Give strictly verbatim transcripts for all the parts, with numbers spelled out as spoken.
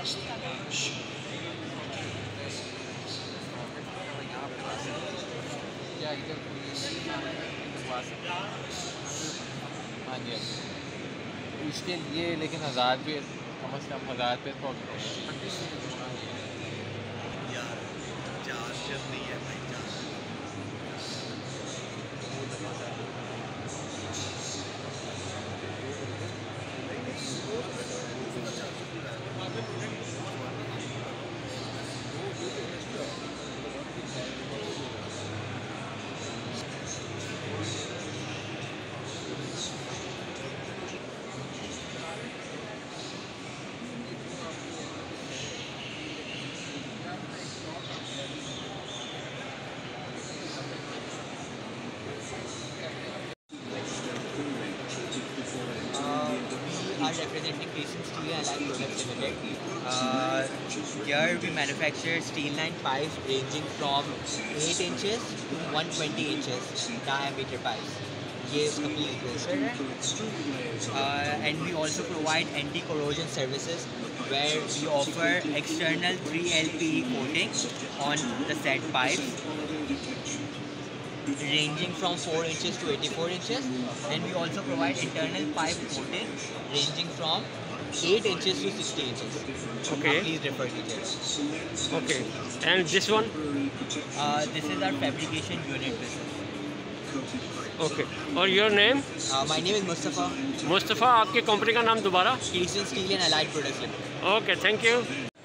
क्या इधर हाँ जी, इसके लिए लेकिन हज़ार रुपये कम अज़ कम हज़ार रुपये तो यार चार्जर नहीं है भाई, are representing Creation Steel and Allied Products Limited. Uh, here we manufacture steel line pipes ranging from eight inches to one hundred twenty inches diameter pipes. ये उसका पूरी ब्रोशर है. uh, and we also provide anti-corrosion services where we offer external three L P E coating on the said pipes ranging from four inches to eighty-four inches, and we also provide internal pipe coating ranging from eight inches to sixty inches. Okay. Uh, please refer details. Okay. And this one? Uh, this is our fabrication unit business. Okay. और your name? Uh, my name is Mustafa. Mustafa, आपकी company का नाम दोबारा? Creation Steel and Allied Products Limited. Okay, thank you.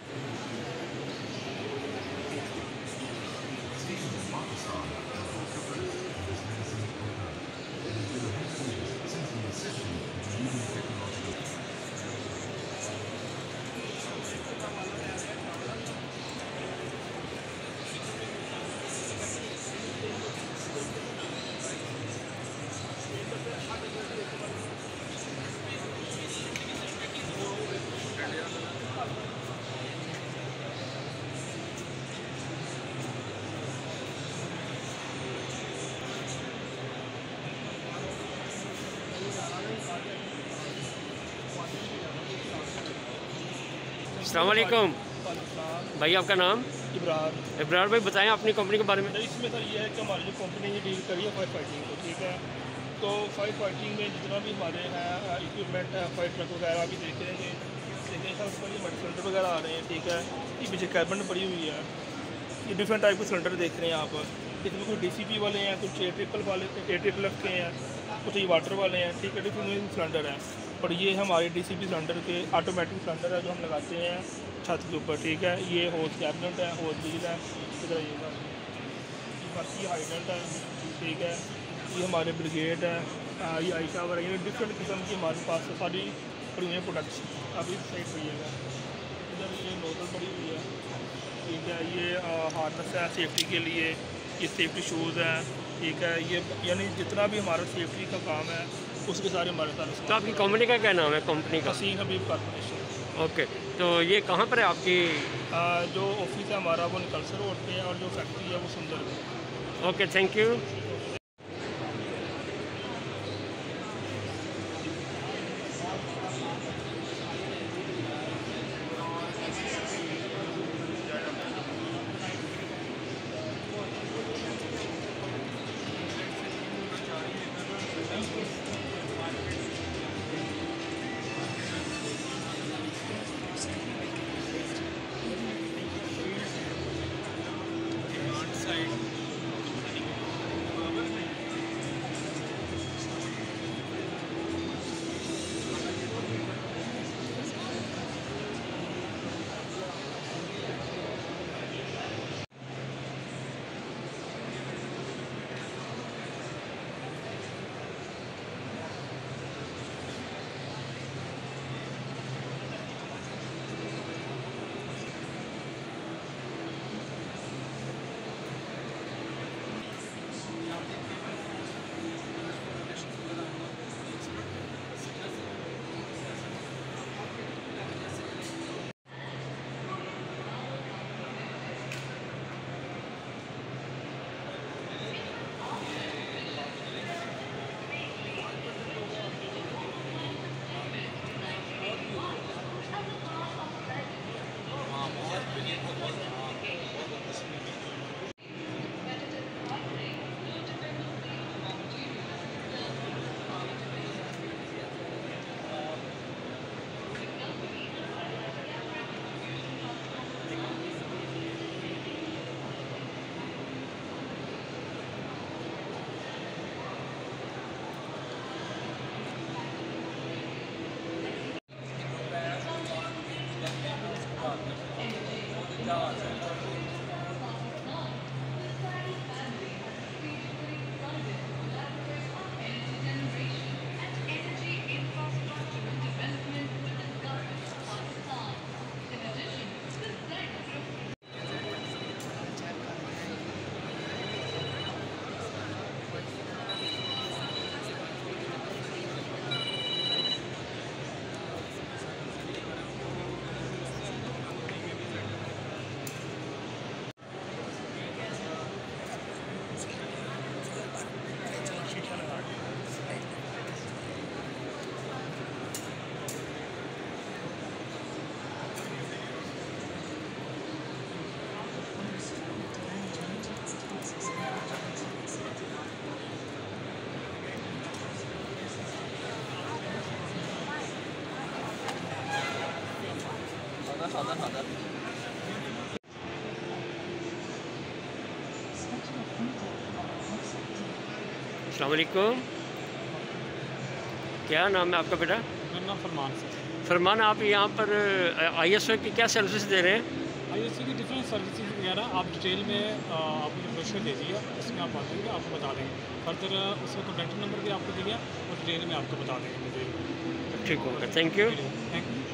अस्सलाम वालेकुम भाई, आपका नाम? इब्रार। इब्रार भाई, बताएं अपनी कंपनी के बारे में। इसमें सर ये है कि हमारी जो कंपनी ये डील करी है फायर फाइटिंग को, ठीक है। तो फायर फाइटिंग में जितना भी हमारे हैं इक्विपमेंट है, फायर ट्रक वगैरह अभी देख रहे हैं, देखें सर उस पर ये मल्टी सिलेंडर वगैरह आ रहे हैं, ठीक है। ये पीछे कैबिन पड़ी हुई है, ये डिफरेंट टाइप के सिलेंडर देख रहे हैं आप। इसमें कुछ डी सी पी वाले हैं, कुछ ए ट्रिपल वाले ए ट्रिपल के हैं, कुछ ये वाटर वाले हैं, ठीक है। डिफरेंट सिलेंडर हैं। और ये हमारे डी सी पी सिलेंडर के ऑटोमेटिक सिलेंडर है जो हम लगाते हैं छत के ऊपर, ठीक है। ये होज कैबिनेट है, होज व्हील है, इधर ये बाकी हाइडेंट है, ठीक है। ये हमारे ब्रिगेड है, ये आई शावर है। ये डिफरेंट किस्म की हमारे पास सारी पड़ी हुई हैं प्रोडक्ट्स। अभी साइड पड़िएगा, इधर ये नोजल पड़ी हुई है, ठीक है। ये हार्नेस है सेफ्टी के लिए, ये सेफ्टी शूज़ हैं, ठीक है। ये यानी जितना भी हमारा सेफ्टी का काम है उसके सारे हमारे साथ। तो आपकी कंपनी का क्या नाम है? कंपनी का हसीन हबीब कॉर्पोरेशन। ओके, तो ये कहाँ पर है आपकी? आ, जो ऑफिस है हमारा वो निकलसर रोड पे है और जो फैक्ट्री है वो सुंदर है। Okay, thank you. सादा सादा। अस्सलाम वालेकुम, क्या नाम है आपका बेटा? मेरा नाम फरमान सर। फरमान, आप यहाँ पर आई एस ओ की क्या सर्विस दे रहे हैं? आई एस सी की डिफरेंट सर्विसेज वगैरह आप डिटेल में आप मुझे ब्रोशर दे दीजिए, उसमें आप बात करेंगे, आपको बता देंगे। फर्दर उसका कॉन्टैक्ट नंबर भी आपको दिया और डिटेल में आपको बता देंगे डिटेल। ठीक होगा, थैंक यू। Thank you.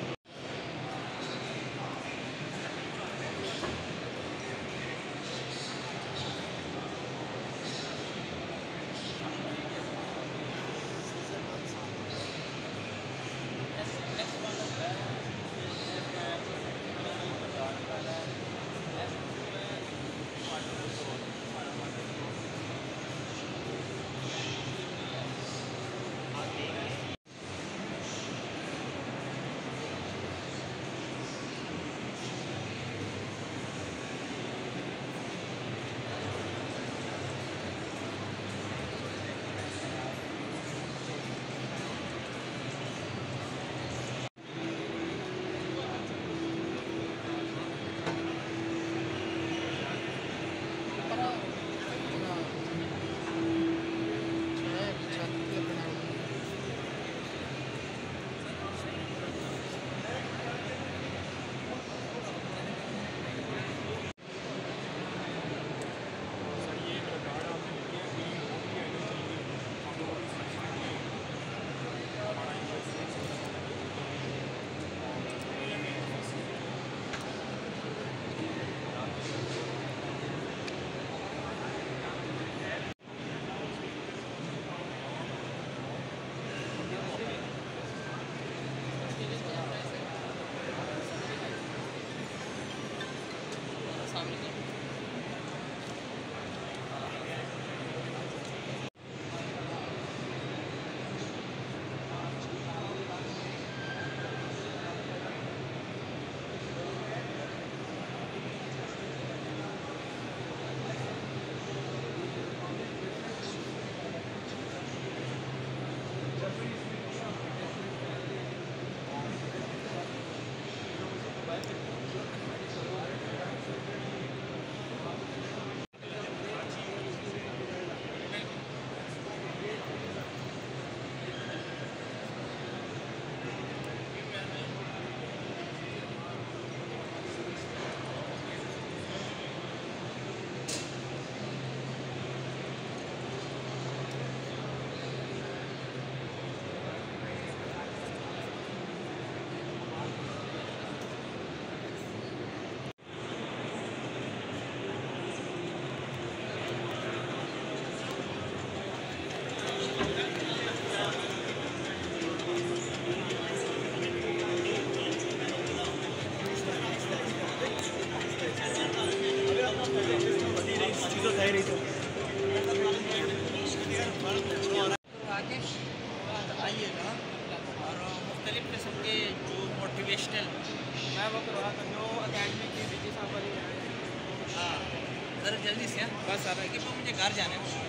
आइएगा और मुख्तलिफ किस्म के जो मोटिवेशनल मैं वो करवा कर जो अकेडमी की विजय साहब वाली है। हाँ ज़रा जल्दी से बस आ रहा है कि वो मुझे घर जाना है।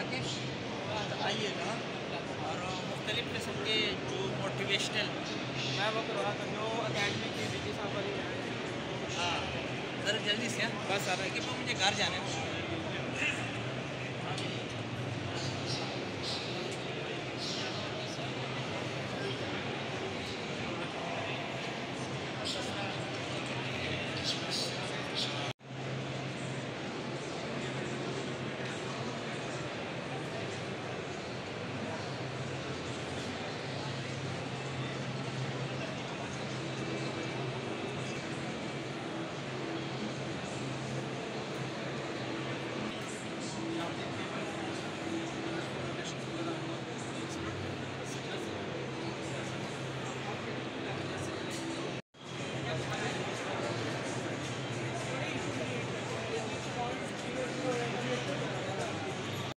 आके आइएगा और मुख्तलिफ़ किस्म के जो मोटिवेशनल मैं वो करवा था जो अकेडमी की बीजी साहब वाली है। हाँ ज़रा जल्दी से बस आ रहा है कि मुझे घर जाना है।